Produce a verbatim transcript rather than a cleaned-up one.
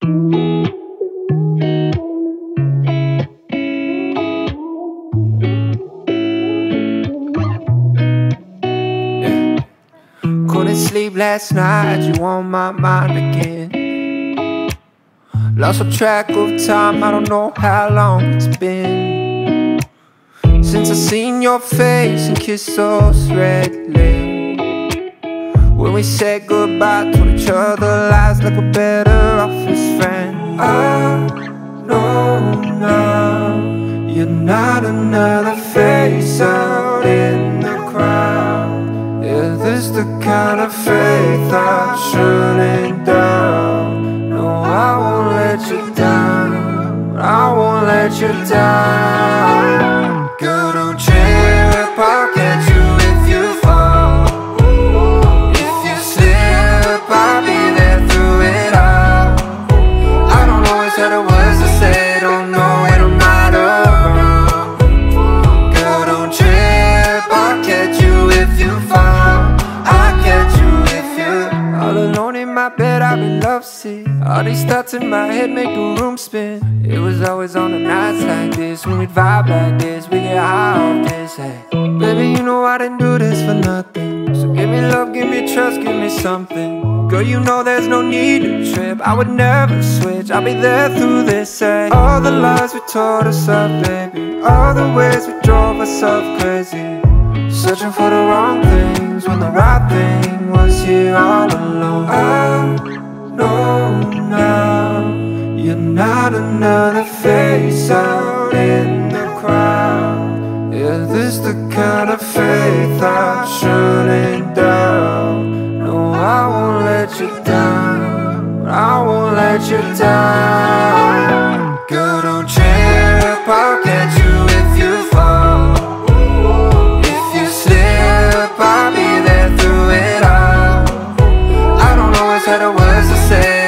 Couldn't sleep last night, you on my mind again. Lost track of time, I don't know how long it's been since I seen your face and kissed those red lips. When we said goodbye, told each other lies like we're better off as friends. I know now you're not another face out in the crowd. Yeah, this the kind of faith I shouldn't doubt. No, I won't let you down, I won't let you down. Girl, don't trip, I'll catch you if you fall. If you slip, I'll be there through it all. I don't always have the words to say, don't know when I'm not around. Girl, don't trip, I'll catch you if you fall. I'll catch you if you all alone in my bed, I've been lovesick. All these thoughts in my head make the room spin. It was always on the nights like this, when we'd vibe like this, we get high off this, hey. Baby, you know I didn't do this for nothing. So give me love, give me trust, give me something. Girl, you know there's no need to trip, I would never switch, I'll be there through this, hey. All the lies we told ourselves, baby, all the ways we drove ourselves crazy, searching for the wrong things when the right thing was here all along. I know now you're not another face out in the crowd. Yeah, this the kind of faith I shouldn't doubt. No, I won't let you down, I won't let you down. Girl, don't trip, I'll catch you if you fall. If you slip, I'll be there through it all. I don't always have the words to say,